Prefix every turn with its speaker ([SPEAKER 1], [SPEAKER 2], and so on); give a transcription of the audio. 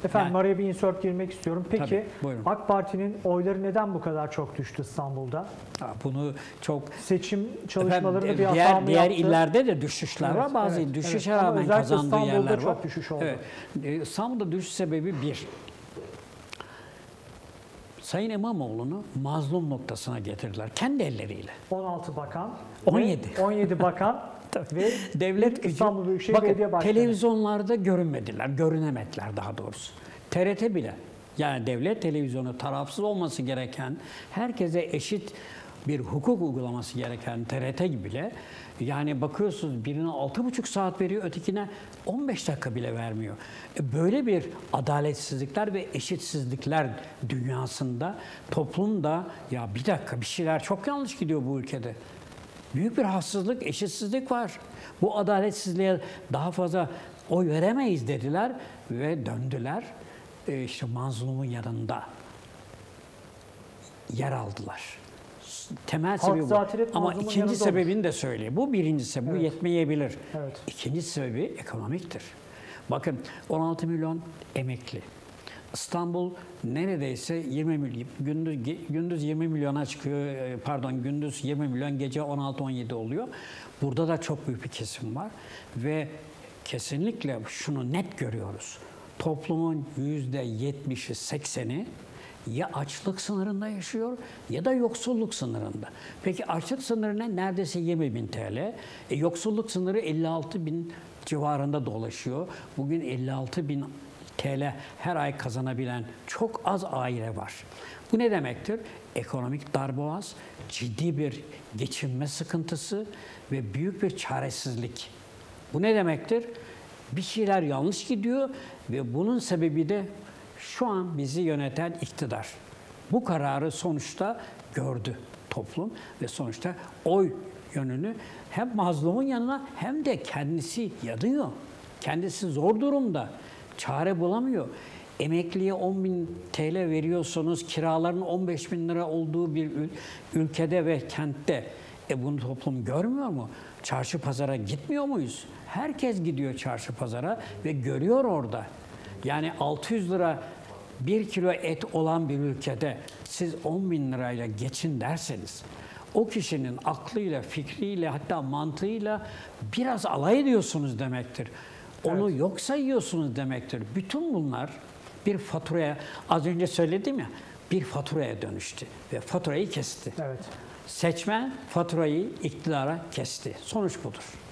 [SPEAKER 1] Efendim araya bir insert girmek istiyorum. Peki
[SPEAKER 2] Tabii, buyurun.
[SPEAKER 1] AK Parti'nin oyları neden bu kadar çok düştü İstanbul'da?
[SPEAKER 2] Bunu çok
[SPEAKER 1] seçim çalışmalarını bir hata mı
[SPEAKER 2] diğer
[SPEAKER 1] yaptı?
[SPEAKER 2] illerde de düşüşler var. Bazı düşüşe
[SPEAKER 1] Ama
[SPEAKER 2] rağmen
[SPEAKER 1] özellikle
[SPEAKER 2] kazandığı
[SPEAKER 1] İstanbul'da
[SPEAKER 2] yerler var.
[SPEAKER 1] çok düşüş oldu.
[SPEAKER 2] Evet. İstanbul'da düşüş sebebi bir. Sayın İmamoğlu'nu mazlum noktasına getirdiler. Kendi elleriyle.
[SPEAKER 1] 16 bakan.
[SPEAKER 2] 17.
[SPEAKER 1] 17 bakan ve
[SPEAKER 2] Devlet gücü.
[SPEAKER 1] İstanbul Büyükşehir
[SPEAKER 2] Bakın,
[SPEAKER 1] Belediye Başkanı.
[SPEAKER 2] televizyonlarda görünmediler, görünemediler daha doğrusu. TRT bile, yani devlet televizyonu tarafsız olması gereken, herkese eşit bir hukuk uygulaması gereken TRT bile, yani bakıyorsunuz birine 6,5 saat veriyor, ötekine 15 dakika bile vermiyor. Böyle bir adaletsizlikler ve eşitsizlikler dünyasında, toplumda ya bir dakika bir şeyler çok yanlış gidiyor bu ülkede. Büyük bir haksızlık, eşitsizlik var. Bu adaletsizliğe daha fazla oy veremeyiz dediler ve döndüler. İşte mazlumun yanında yer aldılar. Temel sebebi bu. Ama ikinci sebebini de söyleyeyim. Bu birincisi, bu yetmeyebilir.
[SPEAKER 1] Evet.
[SPEAKER 2] İkinci sebebi ekonomiktir. Bakın 16 milyon emekli. İstanbul neredeyse 20 milyon, gündüz 20 milyona çıkıyor, gündüz 20 milyon, gece 16-17 oluyor. Burada da çok büyük bir kesim var ve kesinlikle şunu net görüyoruz. Toplumun %70'i, 80'i ya açlık sınırında yaşıyor ya da yoksulluk sınırında. Peki açlık sınırı ne? Neredeyse 20.000 TL. Yoksulluk sınırı 56.000 civarında dolaşıyor. Bugün 56.000 TL her ay kazanabilen çok az aile var. Bu ne demektir? Ekonomik darboğaz, ciddi bir geçinme sıkıntısı ve büyük bir çaresizlik. Bu ne demektir? Bir şeyler yanlış gidiyor ve bunun sebebi de şu an bizi yöneten iktidar. Bu kararı sonuçta gördü toplum ve sonuçta oy yönünü hem mazlumun yanına hem de kendisi yanıyor. Kendisi zor durumda. Çare bulamıyor. Emekliye 10.000 TL veriyorsanız kiraların 15.000 lira olduğu bir ülkede ve kentte bunu toplum görmüyor mu? Çarşı pazara gitmiyor muyuz? Herkes gidiyor çarşı pazara ve görüyor orada. Yani 600 lira 1 kilo et olan bir ülkede siz 10.000 lirayla geçin derseniz o kişinin aklıyla, fikriyle hatta mantığıyla biraz alay ediyorsunuz demektir. Onu yok sayıyorsunuz demektir. Bütün bunlar bir faturaya, az önce söyledim ya, bir faturaya dönüştü ve faturayı kesti.
[SPEAKER 1] Evet.
[SPEAKER 2] Seçmen faturayı iktidara kesti. Sonuç budur.